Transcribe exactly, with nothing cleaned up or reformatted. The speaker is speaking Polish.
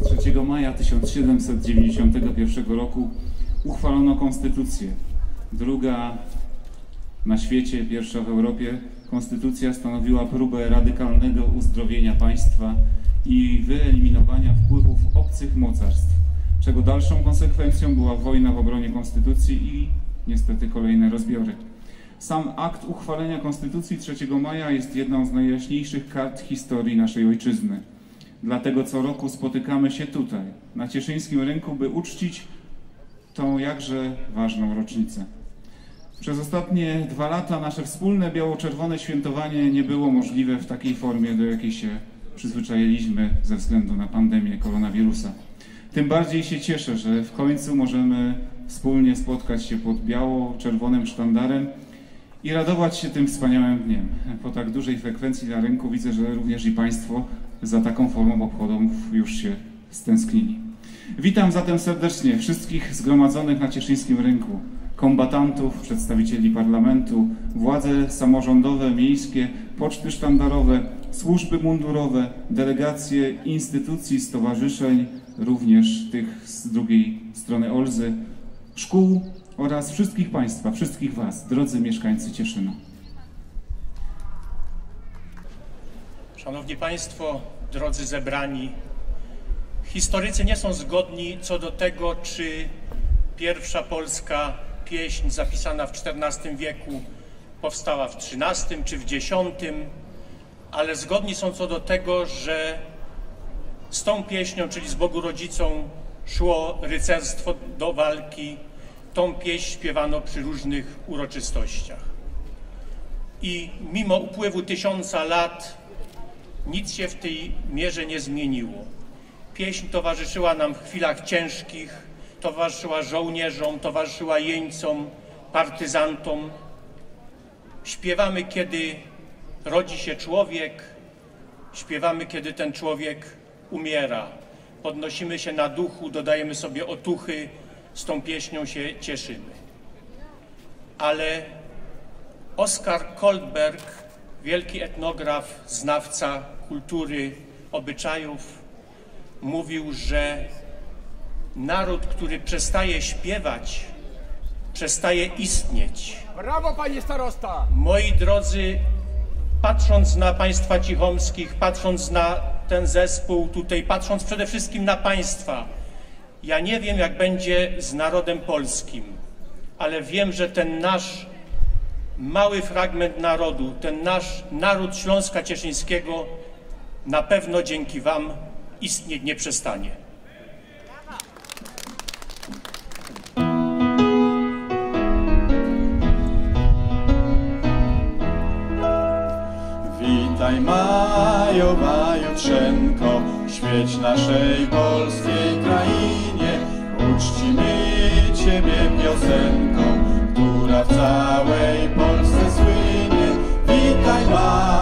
trzeciego maja tysiąc siedemset dziewięćdziesiątego pierwszego roku uchwalono konstytucję. Druga na świecie, pierwsza w Europie. Konstytucja stanowiła próbę radykalnego uzdrowienia państwa i wyeliminowania wpływów obcych mocarstw, czego dalszą konsekwencją była wojna w obronie konstytucji i niestety kolejne rozbiory. Sam akt uchwalenia Konstytucji trzeciego maja jest jedną z najjaśniejszych kart historii naszej ojczyzny. Dlatego co roku spotykamy się tutaj, na Cieszyńskim Rynku, by uczcić tą jakże ważną rocznicę. Przez ostatnie dwa lata nasze wspólne biało-czerwone świętowanie nie było możliwe w takiej formie, do jakiej się przyzwyczailiśmy ze względu na pandemię koronawirusa. Tym bardziej się cieszę, że w końcu możemy wspólnie spotkać się pod biało-czerwonym sztandarem i radować się tym wspaniałym dniem. Po tak dużej frekwencji na rynku widzę, że również i Państwo za taką formą obchodów już się stęsknili. Witam zatem serdecznie wszystkich zgromadzonych na Cieszyńskim Rynku, kombatantów, przedstawicieli parlamentu, władze samorządowe, miejskie, poczty sztandarowe, służby mundurowe, delegacje instytucji, stowarzyszeń, również tych z drugiej strony Olzy, szkół oraz wszystkich Państwa, wszystkich Was, drodzy mieszkańcy Cieszyna. Szanowni Państwo, drodzy zebrani, historycy nie są zgodni co do tego, czy pierwsza polska pieśń zapisana w czternastym wieku powstała w trzynastym czy w dziesiątym, ale zgodni są co do tego, że z tą pieśnią, czyli z Bogu Rodzicą, szło rycerstwo do walki. Tą pieśń śpiewano przy różnych uroczystościach. I mimo upływu tysiąca lat nic się w tej mierze nie zmieniło. Pieśń towarzyszyła nam w chwilach ciężkich, towarzyszyła żołnierzom, towarzyszyła jeńcom, partyzantom. Śpiewamy, kiedy rodzi się człowiek, śpiewamy, kiedy ten człowiek umiera. Podnosimy się na duchu, dodajemy sobie otuchy, z tą pieśnią się cieszymy. Ale Oskar Koldberg, wielki etnograf, znawca kultury, obyczajów, mówił, że naród, który przestaje śpiewać, przestaje istnieć. Brawo, panie starosta! Moi drodzy, patrząc na państwa cichomskich, patrząc na ten zespół tutaj, patrząc przede wszystkim na państwa, ja nie wiem, jak będzie z narodem polskim, ale wiem, że ten nasz mały fragment narodu, ten nasz naród Śląska Cieszyńskiego na pewno dzięki Wam istnieć nie przestanie. Witaj majowa jutrzenko, świeć naszej polskiej krainie. Uczcimy Ciebie piosenką, która w całej Polsce słynie. Witaj majowa